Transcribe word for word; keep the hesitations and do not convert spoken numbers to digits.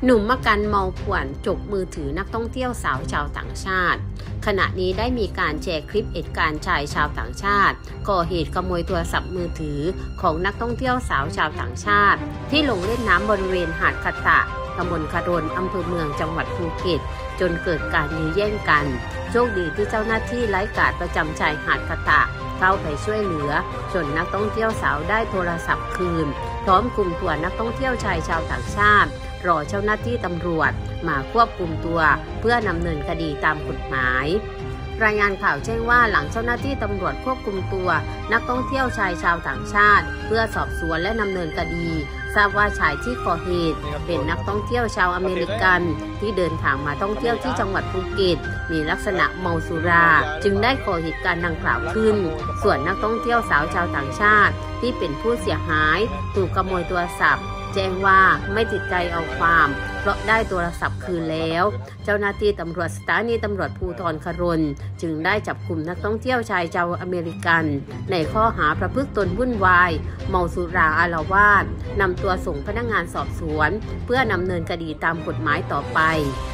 หนุ่มมะกันเมาป่วนจกมือถือนักท่องเที่ยวสาวชาวต่างชาติขณะนี้ได้มีการแชร์คลิปเหตุการณ์ชายชาวต่างชาติก่อเหตุขโมยโทรศัพท์มือถือของนักท่องเที่ยวสาวชาวต่างชาติที่ลงเล่นน้ำบริเวณหาดคาตะตำบลคารนอำเภอเมืองจังหวัดภูเก็ตจนเกิดการยื้อแย่งกันโชคดีที่เจ้าหน้าที่ไลฟ์การ์ดประจำชายหาดคาตะเข้าไปช่วยเหลือจนนักท่องเที่ยวสาวได้โทรศัพท์คืนพร้อมคุมตัวนักท่องเที่ยวชายชาวต่างชาติรอเจ้าหน้าที่ตำรวจมาควบคุมตัวเพื่อนำเนินคดีตามกฎหมายรายงานข่าวแจ้งว่าหลังเจ้าหน้าที่ตำรวจควบคุมตัวนักท่องเที่ยวชายชาวต่างชาติเพื่อสอบสวนและดำเนินคดีทราบว่าชายที่ก่อเหตุเป็นนักท่องเที่ยวชาวอเมริกันที่เดินทางมาท่องเที่ยวที่จังหวัดภูเก็ตมีลักษณะเมาสุราจึงได้ก่อเหตุการณ์ดังกล่าวขึ้นส่วนนักท่องเที่ยวสาวชาวต่างชาติที่เป็นผู้เสียหายถูกขโมยโทรศัพท์แจ้งว่าไม่ติดใจเอาความเพราะได้โทรศัพท์คืนแล้วเจ้าหน้าที่ตำรวจสถานีตำรวจภูธรคารนจึงได้จับกุมนักท่องเที่ยวชายชาวอเมริกันในข้อหาประพฤติตนวุ่นวายเมาสุราอาละวาดนำตัวส่งพนักงานสอบสวนเพื่อนำเนินคดีตามกฎหมายต่อไป